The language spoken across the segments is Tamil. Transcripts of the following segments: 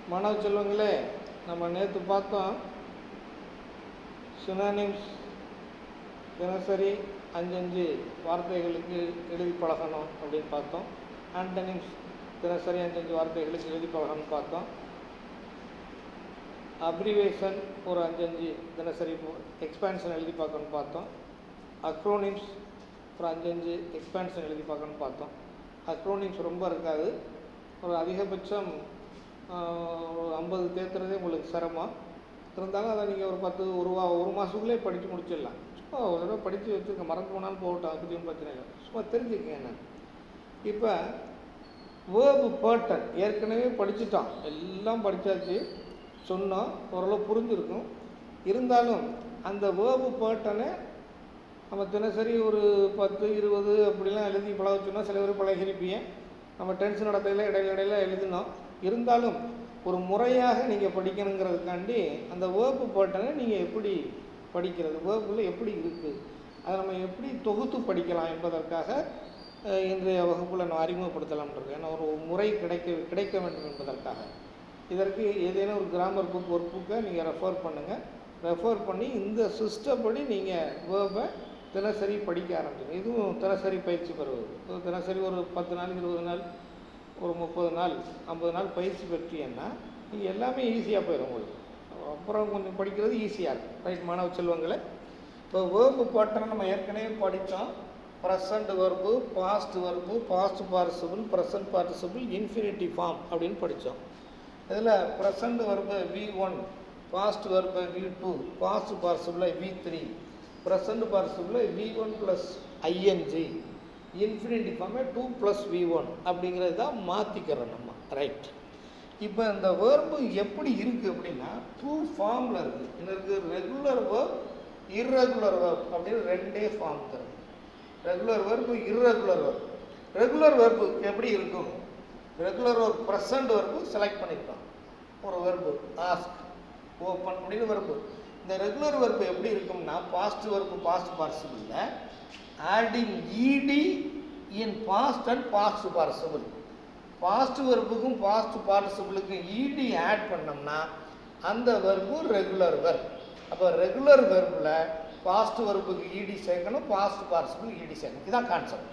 மாணவ செல்வங்களே, நம்ம நேற்று பார்த்தோம் சினானிம்ஸ் தினசரி 5 வார்த்தைகளுக்கு எழுதி பழகணும் அப்படின்னு பார்த்தோம். ஆண்டனிம்ஸ் தினசரி 5 வார்த்தைகளுக்கு எழுதி பழகணும்னு பார்த்தோம். அப்ரிவேஷன் ஒரு 5 தினசரி எக்ஸ்பான்ஷன் எழுதி பார்க்கணும்னு பார்த்தோம். அக்ரோனிம்ஸ் ஒரு 5 எக்ஸ்பான்ஷன் எழுதி பார்க்கணும்னு பார்த்தோம். அக்ரோனிம்ஸ் ரொம்ப இருக்காது, ஒரு அதிகபட்சம் 50 தேர்த்துறதே உங்களுக்கு சிரமம் இருந்தாலும் அதை நீங்கள் ஒரு 10 ஒரு மாதத்துக்குள்ளே படித்து முடிச்சிடலாம். சும்மா ஒரு தடவை படித்து வச்சுருக்க, மறந்து போனாலும் போகட்டும், அதை பற்றியும் பிரச்சனை இல்லை, சும்மா தெரிஞ்சுக்கங்க. என்ன இப்போ வேர்பு பேட்டர்ன் ஏற்கனவே படிச்சுட்டோம், எல்லாம் படித்தாச்சு, சொன்னோம், ஓரளவு புரிஞ்சிருக்கும். இருந்தாலும் அந்த வேர்பு பேட்டர்னை நம்ம தினசரி ஒரு 10 20 அப்படிலாம் எழுதி பழகச்சோன்னா சில பேர் பழகிருப்பீங்க. நம்ம டென்ஷன் நடத்தையில் இடையில எழுதினோம். இருந்தாலும் ஒரு முறையாக நீங்கள் படிக்கணுங்கிறதுக்காண்டி அந்த வேர்பு பேட்டர்னை நீங்கள் எப்படி படிக்கிறது, வேர்பில் எப்படி இருக்குது, அதை நம்ம எப்படி தொகுத்து படிக்கலாம் என்பதற்காக இன்றைய வகுப்பில் நான் அறிமுகப்படுத்தலாம்ன்றது. ஏன்னா ஒரு முறை கிடைக்க வேண்டும் என்பதற்காக. இதற்கு ஏதேனும் ஒரு கிராமர் புக், ஒரு புக்கை நீங்கள் ரெஃபர் பண்ணுங்கள். ரெஃபர் பண்ணி இந்த சிஸ்டப்படி நீங்கள் வேர்பை தினசரி படிக்க ஆரம்பிச்சிடும். இதுவும் தினசரி பயிற்சி பெறுவது. தினசரி ஒரு 10 நாள் 20 நாள் ஒரு 30 நாள் 50 நாள் பயிற்சி பெற்றீங்கன்னா நீங்கள் எல்லாமே ஈஸியாக போயிடும் உங்களுக்கு. அப்புறம் கொஞ்சம் படிக்கிறது ஈஸியாக இருக்கும். ரைட் மாணவ செல்வங்களை, இப்போ வேர்பு பேட்டர்ன் நம்ம ஏற்கனவே படித்தோம். Present verb, past verb, past participle, present participle, infinitive form அப்படின்னு படித்தோம். இதில் present verb V1, past verb V2, past participle V3, present participle V1 + ing, infinitive ஃபார்மே 2 + V1 அப்படிங்கிறது தான் மாற்றிக்கிறோம் நம்ம. ரைட், இப்போ இந்த வேர்பு எப்படி இருக்குது அப்படின்னா 2 ஃபார்மில் இருக்குது. என்ன இருக்குது? ரெகுலர் வேர்ப், இர்ரெகுலர் வேர்ப் அப்படின்னு 2 ஃபார்ம் தரும். Regular verb, irregular verb. Regular verb எப்படி இருக்கும்? Regular verb present verb select பண்ணியிருக்கோம். ஒரு வேர்பு ஆஸ்க், ஓப்பன் அப்படின்னு வேர்பு. இந்த ரெகுலர் வேர்பு எப்படி இருக்கும்னா பாஸ்ட் வேர்பு, பாஸ்ட் பார்ட்டிசிபிளில் adding ED in past and past participle. Past வெர்புக்கும் பாஸ்ட் பார்ட்டிசிபிளுக்கும் இடி ஆட் பண்ணோம்னா அந்த வெர்பு ரெகுலர் வெர்ப். அப்போ ரெகுலர் வெர்பில் பாஸ்ட் வெர்புக்கு இடி சேர்க்கணும், பாஸ்ட் பார்ட்டிசிபிள் இடி சேர்க்கணும். இதுதான் கான்செப்ட்.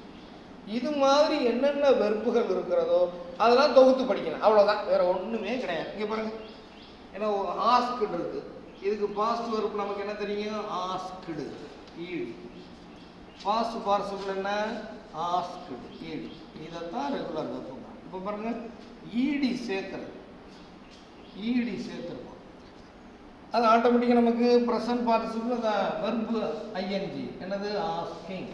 இது மாதிரி என்னென்ன வெர்புகள் இருக்கிறதோ அதெல்லாம் தொகுத்து படிக்கணும், அவ்வளோதான், வேறு ஒன்றுமே கிடையாது. இங்கே பாருங்கள், ஏன்னா ஆஸ்க்டு இருக்குது, இதுக்கு பாஸ்ட் வெர்பு நமக்கு என்ன தெரியும்? ஆஸ்க்டு ஈடு. பாஸ்ட் பார்ட்டிசிபிள் என்ன? ஆஸ்க்டு ஈடு. இதைத்தான் ரெகுலர் வெர்பு. இப்போ பாருங்கள், ஈடி சேர்க்கிறது, ஈடி சேர்த்துருக்கோம், அது ஆட்டோமேட்டிக்காக நமக்கு ப்ரெசன்ட் பார்ட்டிசிபிள் அந்த வெர்பு ஐஎன்ஜி என்னது? ஆஸ்கிங்.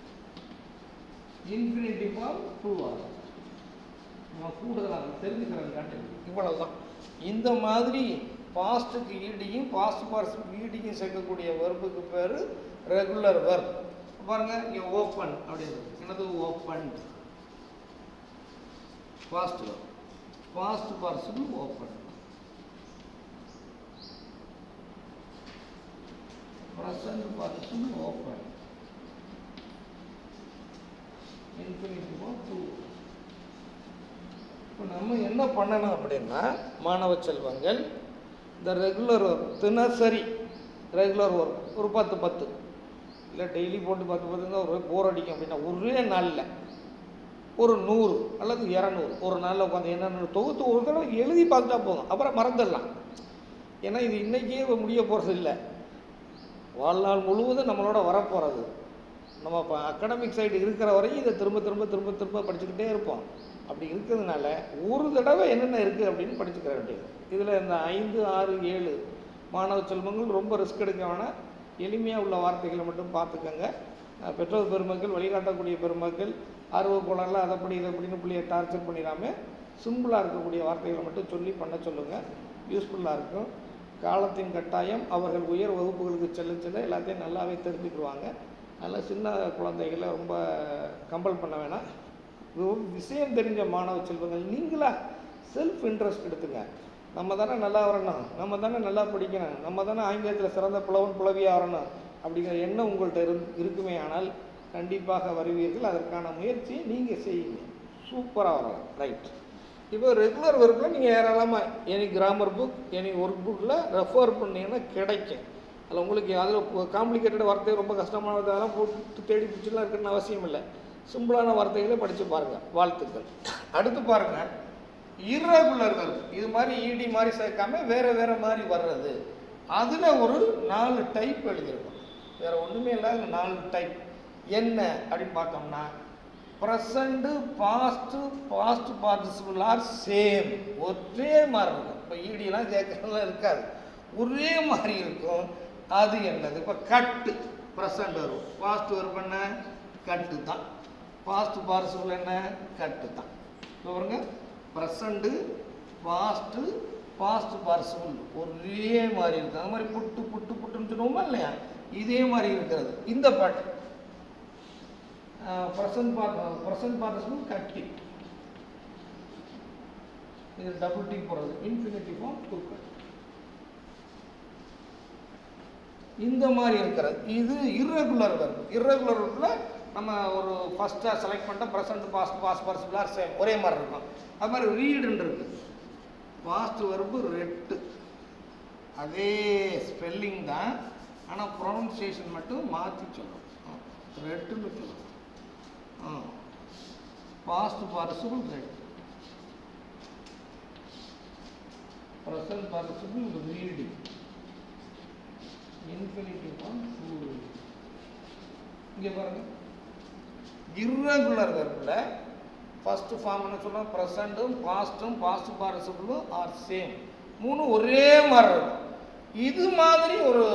இன்ஃபினிட்டிவ் ஃபார்ம் ட்ரூ ஆகும். நம்ம கூடுதலாக தெரிஞ்சுக்கிறது காட்டு இவ்வளவுதான். இந்த மாதிரி பாஸ்ட்டுக்கு ஈடியும் பாஸ்ட் பார்ட்டிசிபிள் ஈடியும் சேர்க்கக்கூடிய வெர்புக்கு பேர் ரெகுலர் வெர்ப். பாருங்க, இங்கே ஓப்பன் அப்படின்னு என்னது? Open past verb, past participle open. Present participle open, infinitive form true. இப்போ நம்ம என்ன பண்ணணும் அப்படின்னா மாணவ செல்வங்கள், இந்த ரெகுலர் ஒர்க் தினசரி ரெகுலர் ஒர்க் ஒரு 10 இல்லை டெய்லி போட்டு 10 ஒரு போர் அடிக்கும் அப்படின்னா ஒரே நாளில் ஒரு 100 அல்லது 200 ஒரு நாளில் உட்காந்து என்னென்ன தொகுத்து ஒரு தடவை எழுதி பார்த்துட்டா போதும், அப்புறம் மறந்துடலாம். ஏன்னா இது இன்றைக்கே முடிய போகிறது இல்லை, வாழ்நாள் முழுவதும் நம்மளோட வரப்போகிறது. நம்ம இப்போ அகாடமிக் சைடு இருக்கிற வரையும் இதை திரும்ப திரும்ப திரும்ப திரும்ப படிச்சுக்கிட்டே இருப்போம். அப்படி இருக்கிறதுனால ஒரு தடவை என்னென்ன இருக்குது அப்படின்னு படிச்சுக்கிற வேண்டியது. இதில் இந்த 5, 6, 7 மாணவ செல்வங்கள் ரொம்ப ரிஸ்க் எடுக்க வேணாம், எளிமையாக உள்ள வார்த்தைகளை மட்டும் பார்த்துக்கோங்க. பெற்றோர் பெருமக்கள், வழிகாட்டக்கூடிய பெருமக்கள் ஆர்வக்கோளாறுல அதைப்படி இதைப்படின்னு பிள்ளையை டார்ச்சர் பண்ணிடாமல் சிம்பிளாக இருக்கக்கூடிய வார்த்தைகளை மட்டும் சொல்லி பண்ண சொல்லுங்கள், யூஸ்ஃபுல்லாக இருக்கும். காலத்தின் கட்டாயம், அவர்கள் உயர் வகுப்புகளுக்கு செல்ல எல்லாத்தையும் நல்லாவே தெரிஞ்சுக்கிடுவாங்க. அதனால் சின்ன குழந்தைகளை ரொம்ப கம்பல் பண்ண வேணாம். விஷயம் தெரிஞ்ச மாணவ செல்வங்கள் நீங்களா செல்ஃப் இன்ட்ரெஸ்ட் எடுத்துங்க. நம்ம தானே நல்லா வரணும், நம்ம தானே நல்லா படிக்கணும், நம்ம தானே ஆங்கிலத்தில் சிறந்த புலவியாக வரணும் அப்படிங்கிற எண்ணம் உங்கள்கிட்ட இருக்குமே ஆனால் கண்டிப்பாக வருவீர்கள். அதற்கான முயற்சியை நீங்கள் செய்யுங்க, சூப்பராக வரலாம். ரைட், இப்போ ரெகுலர் ஒர்க்கில் நீங்கள் ஏராளமாக எனி கிராமர் புக் எனி ஒர்க் புக்கில் ரெஃபர் பண்ணிங்கன்னா கிடைக்கும். அதில் உங்களுக்கு அதில் காம்ப்ளிகேட்டட் வார்த்தை ரொம்ப கஷ்டமான வார்த்தைலாம் போட்டு தேடி பிடிச்சலாம் இருக்குன்னு அவசியம் இல்லை. சிம்பிளான வார்த்தைகளை படித்து பாருங்கள். வாழ்த்துக்கள். அடுத்து பாருங்கள், இர்ரெகுலர்கள். இது மாதிரி இடி மாதிரி சேர்க்காம வேறு வேறு மாதிரி வர்றது. அதில் ஒரு 4 டைப் எழுதியிருக்கோம். வேறு ஒன்றுமே இல்லை, 4 டைப். என்ன அப்படின்னு பார்த்தோம்னா, present, past, past participle are same. ஒரே மாதிரி இருக்கும். இப்போ ஈடியெல்லாம் சேர்க்கலாம் இருக்காது, ஒரே மாதிரி இருக்கும். அது என்னது? இப்போ கட்டு ப்ரெசண்ட் வரும், பாஸ்ட் வரும் என்ன கட்டு தான், பாஸ்ட் பார்ட்டிசிபிள் என்ன கட்டு தான். இப்போ பாருங்க, ப்ரெசண்ட்டு, பாஸ்ட்டு, பாஸ்ட் பார்ட்டிசிபிள் ஒரே மாதிரி இருக்குது. அது மாதிரி புட்டு புட்டு புட்டுன்னு சொல்லுவோமா இல்லையா, இதே மாதிரி இருக்கிறது. இந்த பாட்டு ப்ரெசன்ட் பார்ட்டிசிபிள் கட்டி, இது டபுள் டி போடுறது, இன்ஃபினிட்டிவ் ஃபார்ம் டு கட். இந்த மாதிரி இருக்கிறது. இது இர்ரெகுலர் வெர்ப். இர்ரெகுலர் வெர்பில் நம்ம ஒரு ஃபஸ்ட்டாக செலக்ட் பண்ணிட்டா present, past, past participle same ஒரே மாதிரி இருக்கும். அது மாதிரி ரீடுன்னு இருக்குது. பாஸ்ட் வெர்பு ரெட்டு, அதே ஸ்பெல்லிங் தான், ஆனால் ப்ரொனன்சியேஷன் மட்டும் மாற்றி சொல்லணும். ரெட்டுன்னு சொல்லணும். Past participle read, present participle reading, infinitive form to. இங்கே பாருங்க, இர்ரெகுலர் வெர்பில் ஃபர்ஸ்ட் ஃபார்ம் என்ன சொன்னால் ப்ரெசண்ட்டும் பாஸ்ட்டும் பாஸ்ட் பார்ட்டிசிபிளும் ஆர் சேம், 3 ஒரே மாதிரி இருக்கும். இது மாதிரி ஒரு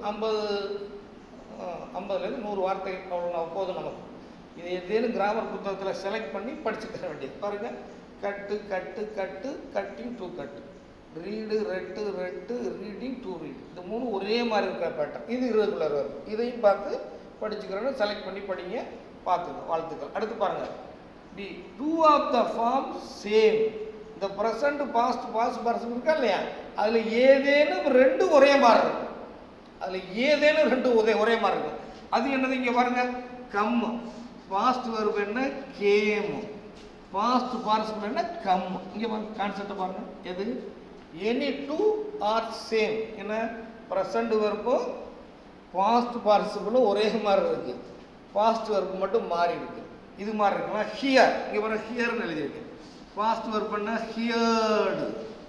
50லேருந்து 100 வார்த்தைகள் அவ்வளோ போதும் நமக்கு. இது எதேனும் கிராமர் புத்தகத்தில் செலக்ட் பண்ணி படிச்சுக்க வேண்டியது. பாருங்கள், cut cut cut, cutting to cut, read read read, reading to read. இந்த 3 ஒரே மாதிரி இருக்கிற பேட்டர்ன். இது இர்ரெகுலர் வெர்ப். இதையும் பார்த்து படிச்சுக்கிறோன்னு செலக்ட் பண்ணி படிங்க. பார்த்துங்க. வாழ்த்துக்கள். அடுத்து பாருங்கள், the two of the form same. இந்த ப்ரெசண்ட், பாஸ்ட், பாஸ்ட் பார்ட்டிசிபிள் இருக்கா இல்லையா, அதில் ஏதேனும் 2 ஒரே மாதிரி இருக்கும். அதில் ஏதேனும் 2 ஒரே மாதிரி இருக்கும். அது என்னது? இங்கே பாருங்கள், கம். பாஸ்ட் வெர்ப் என்ன? கேம். பாஸ்ட் பார்ட்டிசிபிள் என்ன? கம். இங்கே பாருங்க, கான்செப்டை பாருங்கள். எது? Any 2 are same. என்ன? ப்ரெசண்ட் வெர்பும் பாஸ்ட் பார்ட்டிசிபிளும் ஒரே மாதிரி இருக்குது, பாஸ்ட் வெர்பு மட்டும் மாறி இருக்கு. இது மாதிரி இருக்கலாம். ஹியர், இங்கே பாருங்க, ஹியர்னு எழுதியிருக்கு. பாஸ்ட் வெர்ப் என்ன? ஹியர்டு.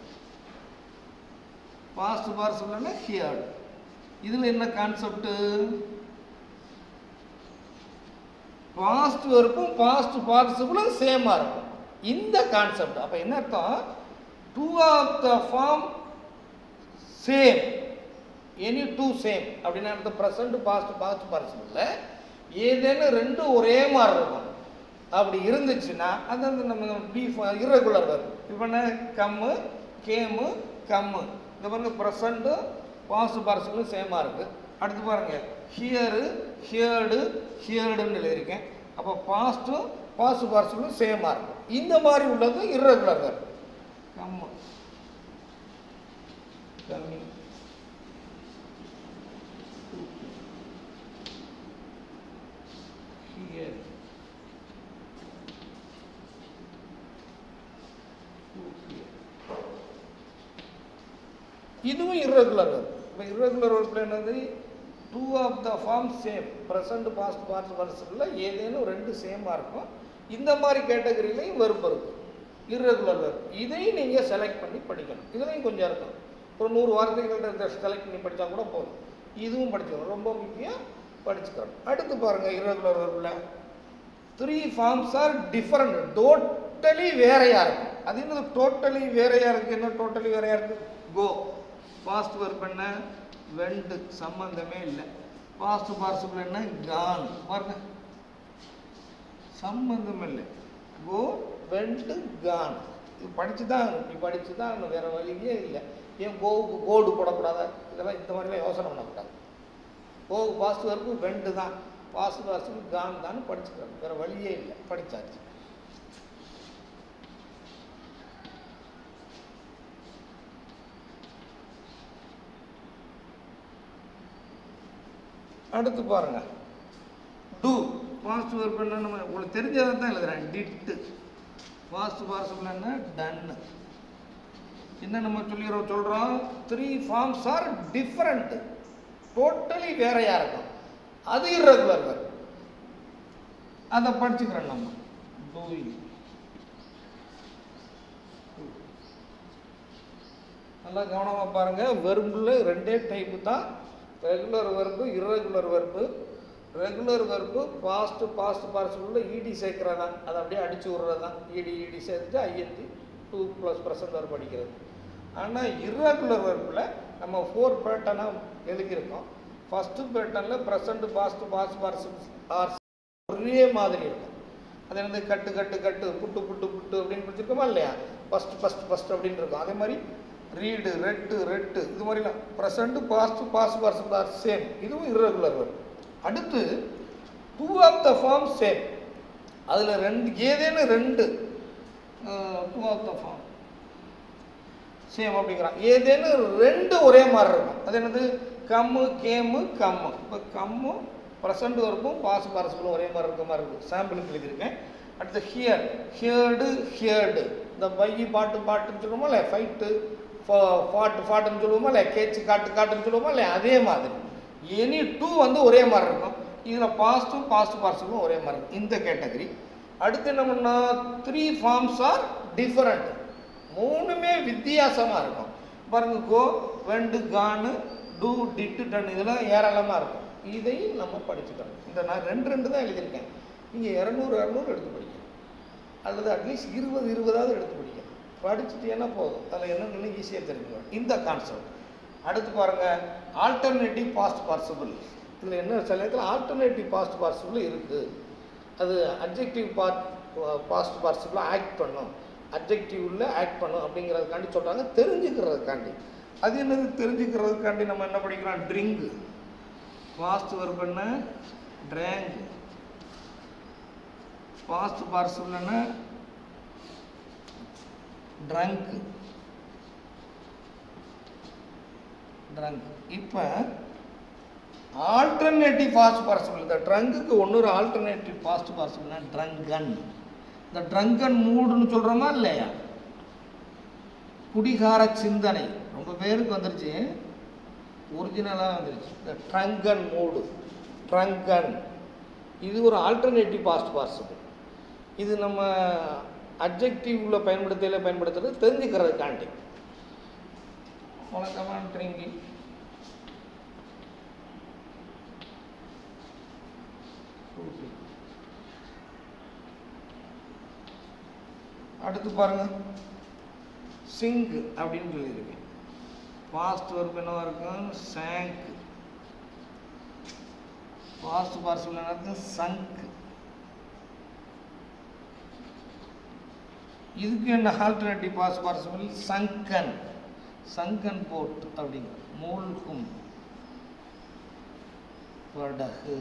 பாஸ்ட் பார்ட்டிசிபிள் என்ன? ஹியர்டு. இதில் என்ன கான்செப்ட்? பாஸ்ட் வெர்பும் பாஸ்ட் பார்ட்டிசிபிளும் சேமாக இருக்கும். இந்த கான்செப்ட். அப்போ என்ன அர்த்தம்? 2 of the form same, any 2 same அப்படின்னா அர்த்தம். ப்ரெசண்ட், பாஸ்ட், பாஸ்ட் பார்ட்டிசிபிளில் ஏதேனும் 2 ஒரே மாதிரி இருக்கும். அப்படி இருந்துச்சுன்னா அது வந்து நம்ம இர்ரெகுலர் வெர்ப். இப்போ என்ன? Come, came, come. இந்த பாருங்க, ப்ரெசண்ட்டு பாஸ்ட் பார்ட்டிசிபிளும் சேமாக இருக்குது. அடுத்து பாருங்கள், ஹியரு, ஹியர்டு, ஹியர்டுன்னு எழுதியிருக்கேன். அப்போ பாஸ்ட்டும் பாஸ்ட் பார்ட்டிசிபிளும் சேமாக இருக்கும். இந்த மாதிரி உள்ளது இர்ரெகுலர் வெர்ப். கம்மு, கம்மி, ஹியர், இதுவும் இர்ரெகுலர் வெர்ப். இப்போ இர்ரெகுலர் வெர்பில் என்னது? 2 of the form same. Present, past, past பார்ட்டிசிபிளில் ஏதேனும் 2 சேமாக இருக்கும். இந்த மாதிரி கேட்டகரியிலையும் வெர்ப் இருக்கும், இர்ரெகுலர் வெர்ப். இதையும் நீங்கள் செலக்ட் பண்ணி படிக்கணும். இதுலையும் கொஞ்சம் இருக்கும். ஒரு 100 வார்த்தைகள் செலக்ட் பண்ணி படித்தா கூட போதும். இதுவும் படிச்சுக்கணும், ரொம்ப முக்கியம், படிச்சுக்கணும். அடுத்து பாருங்கள், இர்ரெகுலர் வெர்பில் 3 ஃபார்ம்ஸ் ஆர் டிஃபரெண்ட். டோட்டலி வேறையாக இருக்கும். அது என்னது? டோட்டலி வேறையாக இருக்குது. என்ன டோட்டலி வேறையாக இருக்குது? கோ. பாஸ்ட் வெர்ப் என்ன? வெண்ட், சம்பந்தமே இல்லை. பாஸ்ட் பார்ட்டிசிபிள் என்ன? கான். பாருங்க, சம்பந்தம் இல்லை. Go, went, gone. இது படித்து தான், இப்படி படித்து தான், வேறு வழியே இல்லை. ஏன் கோவுக்கு கோடு போடக்கூடாது? இதெல்லாம் இந்த மாதிரிலாம் யோசனை பண்ணக்கூடாது. கோவுக்கு பாஸ்ட் வெர்பு வெண்டு தான், பாஸ்ட் பார்ட்டிசிபிள் கான் தான் படிச்சுக்கிறாங்க. வேறு வழியே இல்லை, படித்தாச்சு. அடுத்து பாருங்க, டூ. பாஸ்ட் வெர்ப் என்ன? நம்ம உங்களுக்கு தெரிஞ்சதை தான் எழுதுறேன். டிட்டு, பாஸ்ட் பார்ட்டிசிபிள் என்ன டன். என்ன நம்ம சொல்கிறோம் 3 ஃபார்ம்ஸ் ஆர் டிஃபரண்ட், டோட்டலி வேறையாக இருக்கும். அது irregular verb. அதை படிச்சுக்கிறோம் நம்ம. டூயிங் நல்லா கவனமாக பாருங்கள். வெர்பில் ரெண்டே டைப்பு தான், regular verb irregular verb. Regular verb past பார்ட்டிசிபிளில் இடி சேர்க்குறது தான், அதை அப்படியே அடித்து விட்றது தான். இடி சேர்த்துட்டு ஐஎன்டி 2 + ப்ரெசன்ட் வெர்பு அடிக்கிறது. ஆனால் irregular வெர்பில் நம்ம 4 பேட்டர்னாக எழுதியிருக்கோம். ஃபஸ்ட்டு பேட்டர்னில் ப்ரெசண்ட் பாஸ்ட் பார்ட்டிசிபிள்ஸ் ஆர் ஒரே மாதிரி இருக்கும். அது என்னது கட்டு கட்டு கட்டு புட்டு புட்டு புட்டு அப்படின்னு பிடிச்சிருக்கோமா இல்லையா? ஃபஸ்ட் அப்படின்னு இருக்கும். அதே மாதிரி ரீடு ரெட்டு இது மாதிரிலாம் present past participle are same. இதுவும் irregular verb. அடுத்து 2 ஆஃப் த ஃபார்ம் சேம். அதில் ஏதேனும் 2 2 ஆஃப் த ஃபார்ம் சேம் அப்படிங்கிறான். ஏதேனும் 2 ஒரே மாதிரி இருக்கும். அது என்னது கம்மு கேமு கம்மு. இப்போ கம்மு ப்ரெசண்ட் வெர்பும் பாஸ்ட் பார்ட்டிசிபிளும் ஒரே மாதிரி இருக்க மாதிரி இருக்குது. சாம்பிளுக்கு எழுதியிருக்கேன். அடுத்து ஹியர்டு இந்த பையி பாட்டுன்னு சொல்லுவோமா இல்லையா? ஃபைட்டு ஃபாட்டுன்னு சொல்லுவோமா இல்லையா? கேச்சு காட்டுன்னு சொல்லுவோமா இல்லையா? அதே மாதிரி எனி 2 வந்து ஒரே மாதிரி இருக்கும். இதில் பாஸ்ட் பார்ட்டிசிபிளும் ஒரே மாதிரி இருக்கும் இந்த கேட்டகரி. அடுத்து என்ன பண்ணால் 3 ஃபார்ம்ஸ் ஆர் டிஃபரண்ட், 3மே வித்தியாசமாக இருக்கும். பாருங்க, கோ வெண்டு கானு டூ டிட்டு டன் இதெல்லாம் ஏராளமாக இருக்கும். இதையும் நம்ம படிச்சுக்கணும். இந்த நான் 2 தான் எழுதியிருக்கேன். நீங்கள் 200 எடுத்து படிக்கணும், அல்லது அட்லீஸ்ட் 20 எடுத்து படிக்கணும். படிச்சுட்டேன்னா போதும், அதில் என்னென்னு ஈஸியாக தெரிஞ்சுக்கணும் இந்த கான்செப்ட். அடுத்து பாருங்கள், ஆல்டர்னேட்டிவ் பாஸ்ட் பார்ட்டிசிபிள். இதில் என்ன சில நேரத்தில் ஆல்டர்னேட்டிவ் பாஸ்ட் பார்ட்டிசிபிள் இருக்குது. அது அட்ஜெக்டிவ் பாஸ்ட் பார்ட்டிசிபிளாக ஆக்ட் பண்ணும், அட்ஜெக்டிவில் ஆக்ட் பண்ணும் அப்படிங்கிறதுக்காண்டி சொல்கிறாங்க, தெரிஞ்சுக்கிறதுக்காண்டி. அது என்னது தெரிஞ்சுக்கிறதுக்காண்டி நம்ம என்ன படிக்கிறோம்? ட்ரிங்கு பாஸ்ட் வெர்ப் என்ன? ட்ராங்க். பாஸ்ட் பார்ட்டிசிபிள் என்ன? ட்ரங்க். இப்போ ஆல்டர்னேட்டிவ் பாஸ்ட் பார்ட்டிசிபிள், இந்த ட்ரங்குக்கு ஒன்னொரு ஆல்டர்னேட்டிவ் பாஸ்ட் பார்ட்டிசிபிள்னா ட்ரங்கன். இந்த ட்ரங்கன் மூடுன்னு சொல்கிறோமா இல்லையா? குடிகார சிந்தனை ரொம்ப பேருக்கு வந்துருச்சு, ஒரிஜினலாக வந்துருச்சு. இந்த ட்ரங்கன் மூடு, ட்ரங்கன், இது ஒரு ஆல்டர்னேட்டிவ் பாஸ்ட் பார்ட்டிசிபிள். இது நம்ம அட்ஜெக்டிவ்ல பயன்படுத்துறது தெரிஞ்சுக்கிறதுக்காண்டி. வழக்கமான ட்ரிங்கிங். அடுத்து பாருங்க, சிங்க் அப்படின்னு சொல்லியிருக்கேன். பாஸ்ட் வெர்ப் என்னவா இருக்கும்? சாங்க். பாஸ்ட் பார்ட்டிசிபிள் என்ன இருக்கும்? சங்க். இதுக்கு என்ன ஆல்டர்னேட்டிவ் பாஸ்ட் பார்ட்டிசிபிள்? சங்கன். சங்கன் போட் அப்படிங்க. மூழ்கும் படகு.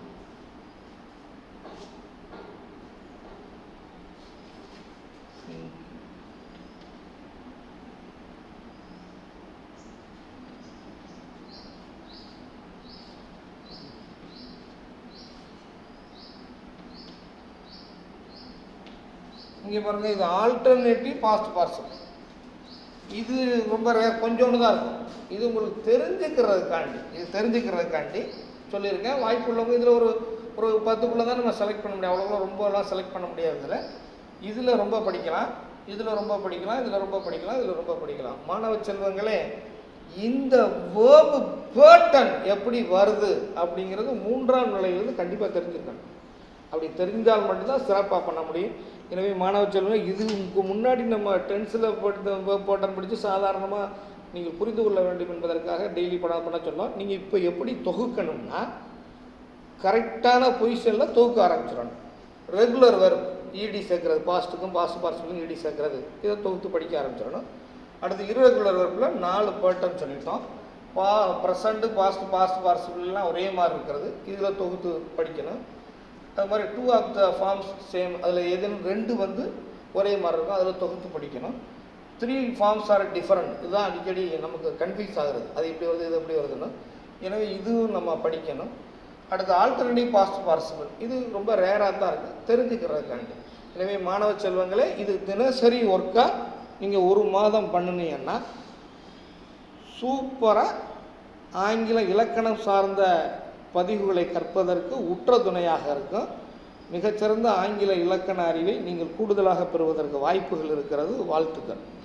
இங்கே பாருங்க, இது ஆல்டர்னேட்டிவ் பாஸ்ட் பார்ட்டிசிபிள். இது ரொம்ப கொஞ்சோண்டு தான் இருக்கும். இது உங்களுக்கு தெரிஞ்சுக்கிறதுக்காண்டி சொல்லியிருக்கேன். வாய்ப்பு உள்ளவங்க இதில் ஒரு 10 தான் நம்ம செலக்ட் பண்ண முடியும். அவ்வளோ ரொம்பலாம் செலக்ட் பண்ண முடியாது. இதில் ரொம்ப படிக்கலாம், இதில் ரொம்ப படிக்கலாம். மாணவ செல்வங்களே, இந்த வேர்பு பேட்டர்ன் எப்படி வருது அப்படிங்கிறது 3ஆம் நிலையிலிருந்து கண்டிப்பாக தெரிஞ்சுக்கணும். அப்படி தெரிஞ்சால் மட்டும்தான் சிறப்பாக பண்ண முடியும். எனவே மாணவ செல்வங்கள், இது முன்னாடி நம்ம டென்ஸில் பேட்டர்ன் படித்து சாதாரணமாக நீங்கள் புரிந்து கொள்ள வேண்டும் என்பதற்காக டெய்லி பண்ண சொன்னோம். நீங்கள் இப்போ எப்படி தொகுக்கணும்னா, கரெக்டான பொசிஷனில் தொகுக்க ஆரம்பிச்சிடணும். ரெகுலர் வெர்ப் இடி சேர்க்கறது, பாஸ்ட்டுக்கும் பாஸ்ட் பார்ட்டிசிபிளுக்கும் இடி சேர்க்கறது, இதை தொகுத்து படிக்க ஆரம்பிச்சிடணும். அடுத்து irregular வெர்பில் 4 பேட்டர்ன் சொல்லிட்டோம். ப்ரெசண்ட் பாஸ்ட் பார்ட்டிசிபிள்லாம் ஒரே மாதிரி இருக்கிறது, இதில் தொகுத்து படிக்கணும். அது மாதிரி 2 ஆஃப் த ஃபார்ம்ஸ் சேம், அதில் ஏதேனும் 2 வந்து ஒரே மாதிரி இருக்கும், அதில் தொகுத்து படிக்கணும். 3 ஃபார்ம்ஸ் ஆர் டிஃபரண்ட். இதுதான் அடிக்கடி நமக்கு கன்ஃபியூஸ் ஆகுறது, அது இப்படி வருது இது எப்படி வருதுன்னு. எனவே இதுவும் நம்ம படிக்கணும். அடுத்து ஆல்டர்னேட்டிவ் பாஸ்ட் பார்ட்டிசிபிள், இது ரொம்ப ரேராக தான் இருக்குது தெரிஞ்சுக்கிறதுக்காண்டி. எனவே மாணவ செல்வங்களே, இது தினசரி ஒர்க்காக நீங்கள் 1 மாதம் பண்ணினீங்கன்னா சூப்பராக ஆங்கில இலக்கணம் சார்ந்த பதிவுகளை கற்பதற்கு உற்ற துணையாக இருக்கும். மிகச்சிறந்த ஆங்கில இலக்கண அறிவை நீங்கள் கூடுதலாக பெறுவதற்கு வாய்ப்புகள் இருக்கிறது. வாழ்த்துக்கள்.